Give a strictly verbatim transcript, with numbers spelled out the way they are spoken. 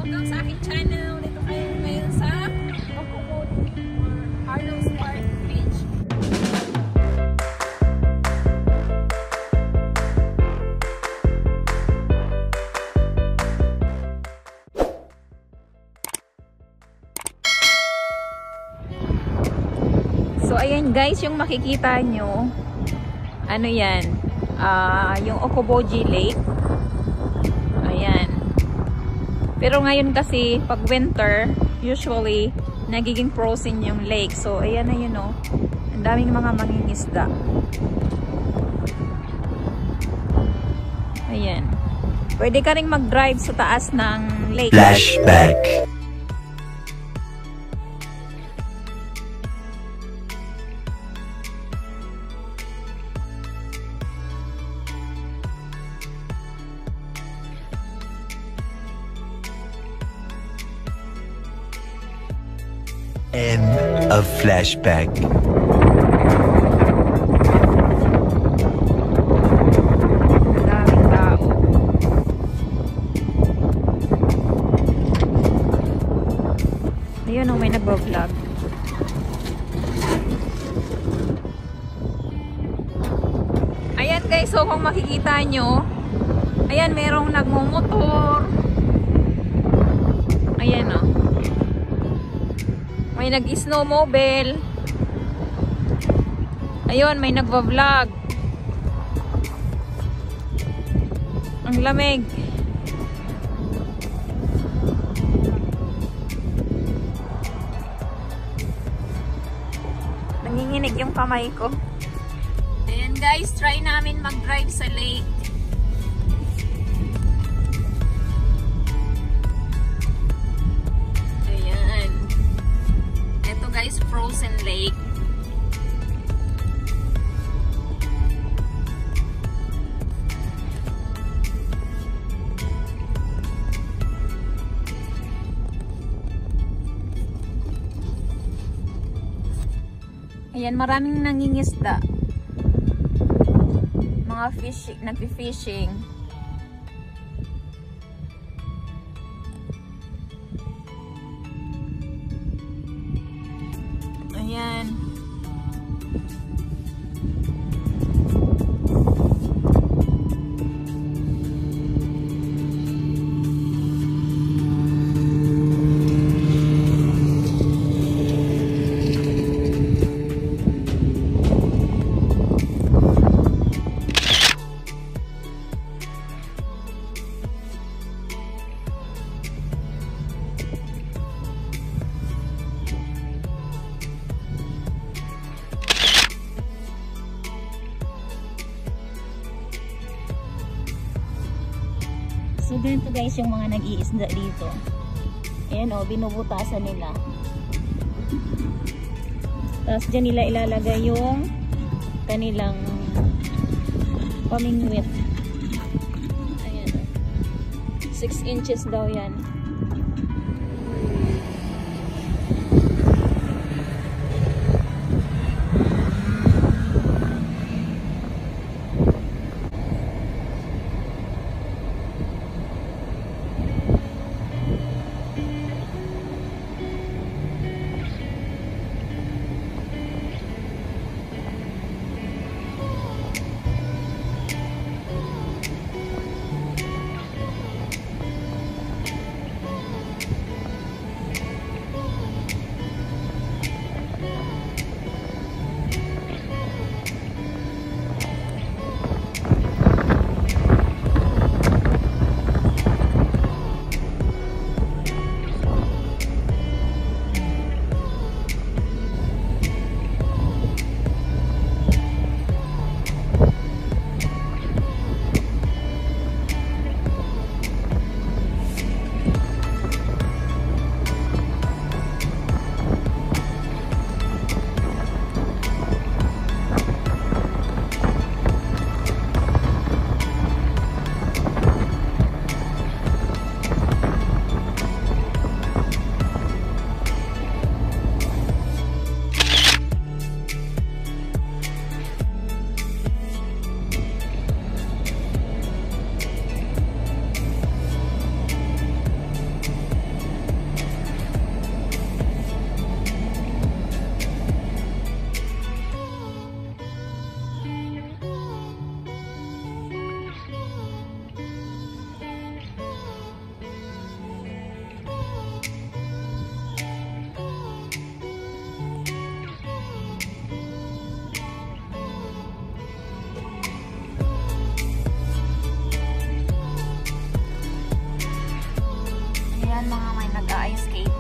Welcome sa aking channel. Dito kayo ngayon sa Okoboji or Arnolds Park Beach. So ayan guys, yung makikita nyo, ano yan, uh, yung Okoboji Lake. Ayan. Pero ngayon kasi, pag winter, usually, nagiging frozen yung lake. So, ayan na yun, oh. Ang daming mga mangingisda. Ayan. Pwede ka ring mag-drive sa taas ng lake. Flashback. End of flashback. Daming tao. Ayun, oh, may nagbo-vlog. Ayan guys, so kung makikita nyo, ayan, merong nagmumotor. Ayan, oh. May nag-snowmobile. Ayun, may nagva-vlog. Ang lamig. Nanginginig yung kamay ko. Ayan guys, try namin mag-drive sa lake. Guys, frozen lake. Ayan, maraming nangingisda. Mga fish, nagfi-fishing. Ayan. So ganito guys yung mga nag-iisda dito. Ayan o, binubutasan nila. Tapos dyan nila ilalagay yung kanilang pamingwit. Ayan o. six inches daw yan. Ayan mga may nag-ice skating.